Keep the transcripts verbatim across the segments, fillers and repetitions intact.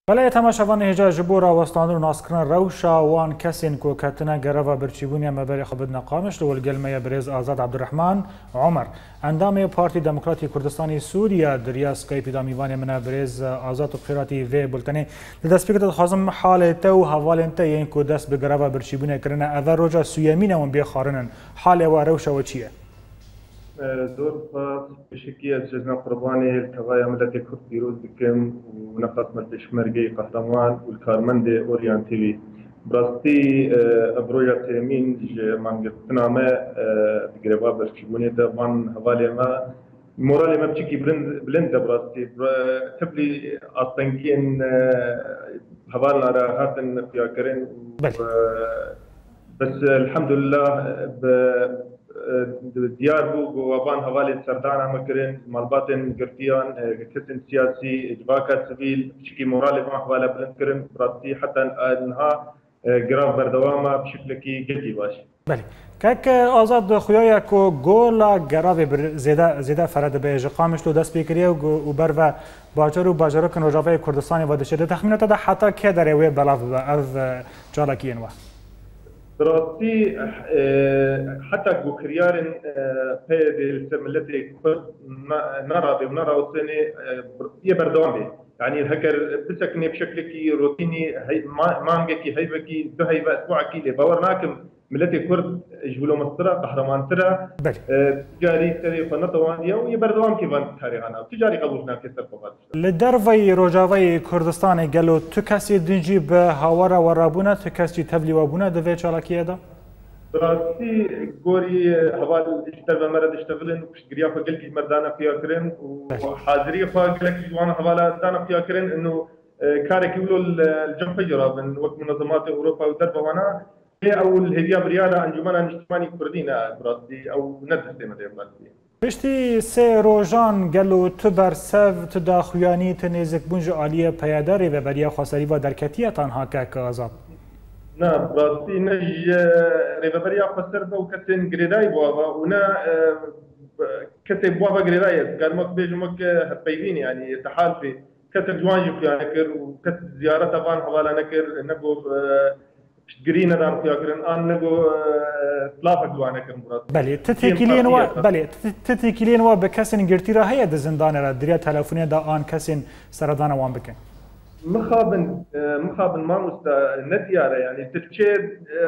بله تماشاوان هجا جبورا وستانر ناسکران روشا وان کسین کو کتنا گروا برچیبونی مبری خبد نقامش لول گلمه برز آزاد عبدالرحمن عمر اندام پارتی دموکراتی کردستانی سوریا دریا سکایپی دامیوان من برز آزاد و قیراتی و بلتنی لدست بکت خازم حال تو حوالن تا این کو دست به گروا برچیبونی کرنا اول روجا سویمین و بیخارنن حال و روشا و چیه؟ دور خاص بشكل جزنا قرباني التغايا ملتي كرد بيروز بكم ونقص ملتش مرقي قهرمان والكارمندي اوريان تيفي براستي ابروجا تيمين مانجتنا ما بقربا برشبوني دبان هوالي ما مورالي ما بشكي بلند بلند براستي تبلي اطنكين هوالنا را هاتن فياكرين بس الحمد لله ديار بو وابان هوالي سردانا مكرين مالباتن قرتيان كتن سياسي اجباكا سبيل بشكي مورالي ما حوالا بلند كرن براتي حتى انها قراف بردواما بشكل كي جدي باش بله كاك آزاد خويايا كو غولا قراف زيدا زيدا فرد بيج قامش لو دست بكريه وبروا باجر وباجر كن رجافه كردستان ودشده تخمينات ده حتى كدره وي بلاف از جالكين وا دراسي حتى بوكريار في التي نرى ونرى وسنة يبردوامي يعني هكر بسكني بشكل كي روتيني ما عندك هيبكي بهيبة أسبوعكي لباورناكم ملتي كرد جبلو مصدرة قهرمان ترى تجاري تري فنطوانية ويبردوام كيفان تاريخنا تجاري قبولنا كسر فقط لدرفي روجاوي كردستان قالوا تكاسي دنجي بهاورا ورابونا تكاسي تبلي وابونا دفي شالكي هذا دراسي غوري هوال اشتغل مرد اشتغلن وشجريا فقلت مردانا فيها كرن وحاضري فقلت جوانا هوالا دانا فيها كرن انه كارك يقولوا الجنب جرا من وقت منظمات اوروبا ودربه وانا او الهديه برياله انجمن اجتماعي كردينا براسي او ندسته مدير براسي پشتی سه روزان گلو تو برسو تو داخویانی تنزک بونج عالیه پیاداری و بریا خسری و درکتیه تنها که آزاد نه براسي نج ريفابريا خسر بو كتن غريداي بوابا ونا كتب بوابا غريداي قال مك بيجمك هبيبين يعني تحالفي كتب جوانجي يعني كر وكت زياره طبعا حواله نكر نقو تشجرينا دار فيها كرن ان نقو ثلاثه جوانا كر مراد بله تتكلين و بله تتكلين و بكسن غرتيرا هي د زندان را دريا تلفوني دا ان كسن سردان وان بكن مخابن مخابن ما مستا ندياره يعني تتشيد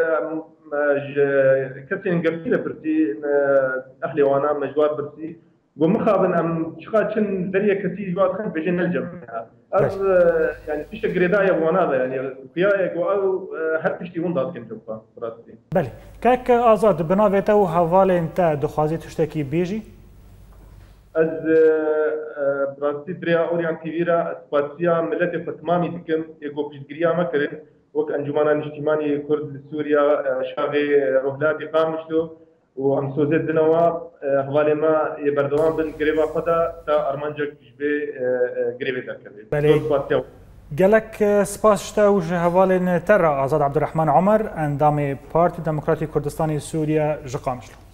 كسين قبيله برتي اهلي وانا مجوار برتي ومخابن ام شخاتشن ذريه كثير جواد خن بجن الجمعها از يعني فيش غريدايا وانا يعني قيايا او هر تشتي ونضاد كنت جوفا براتي بله كاك آزاد بناويتو حوال انت دخوازي تشتكي بيجي از براسي دريا اوريان كبيره سباسيا ملتي فتمامي دكم يقو بيجريا ما كرن وك انجمانا اجتماعي كرد سوريا شاغي روهلاتي قامشلو وام سوزت دنوا حوالي ما يبردوان بن قريبا خدا تا ارمانجك جبي قريبه تكبي بله قالك سپاس شتا وج حوالي ترى آزاد عبدالرحمن عمر اندام پارتی دموکراتی کردستانی سوریا جقامشلو